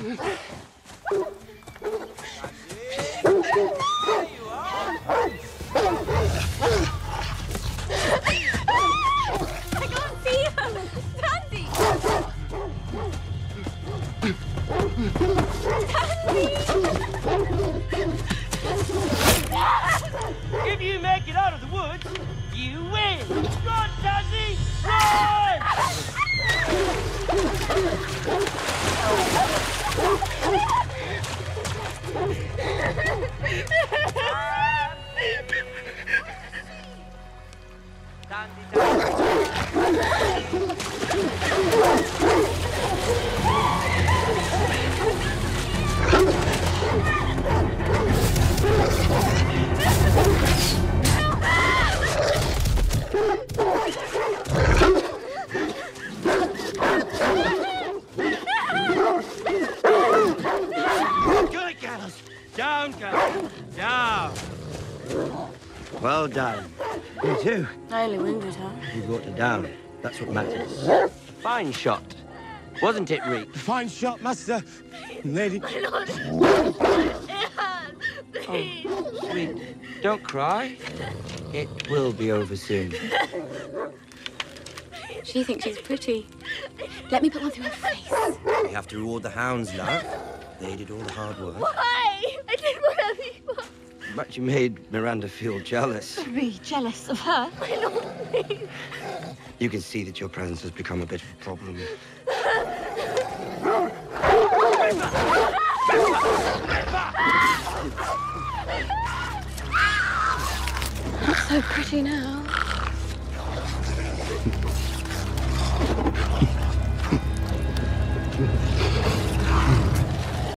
If you make it out of the woods, you win! Run, Tansy! Run! Good girls! Down, girls! Down! Well done. You too. I only wounded her. You brought her down. That's what matters. Fine shot. Wasn't it, Reek? Fine shot, master. Lady. My lord. It hurts. Please. Oh, sweet. Don't cry. It will be over soon. She thinks she's pretty. Let me put one through her face. We have to reward the hounds, love. They did all the hard work. Why? I did whatever you want. But you made Miranda feel jealous. Be jealous of her? My lord, please. You can see that your presence has become a bit of a problem. Not so pretty now.